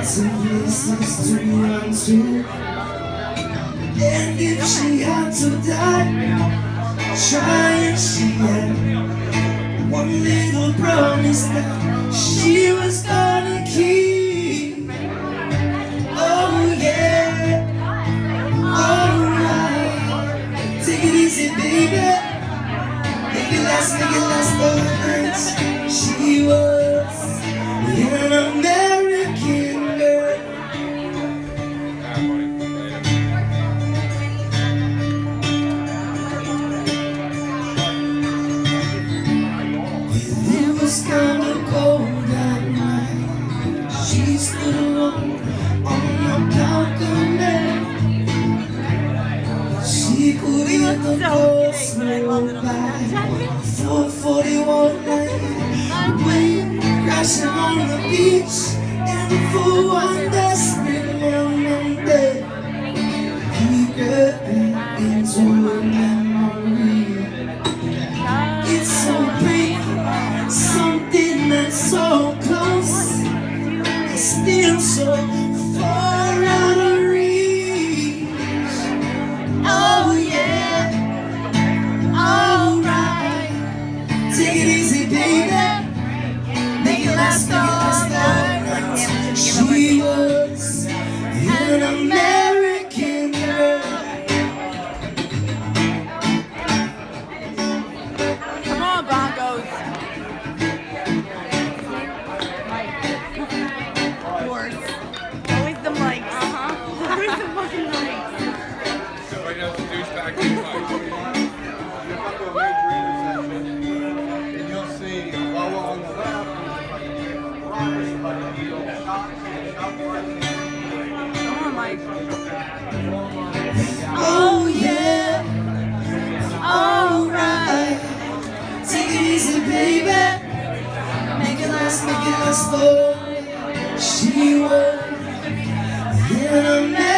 lots of places to run to, and if she had to die trying, she had one little promise that she was gonna keep. Oh yeah, alright. Take it easy, baby. Make it last all it hurts. She was an American girl. It was kinda cold that night. She stood alone on the balcony. She could hear the boats roll by. 441 night, wave crashing on the beach, and for one desperate moment, he got into a memory. It's so brief, something that's so close, it's still so far out of reach. Oh yeah, alright. Take it easy, baby. Make it last all night. She was an American girl. Come on, Broncos. Horse. Always the mics. Always the fucking mics. Right now, the douchebag. And you'll see lower on the left. Come on, Mike. Oh yeah, alright. Take it easy, baby. Make it last, oh. She was an American.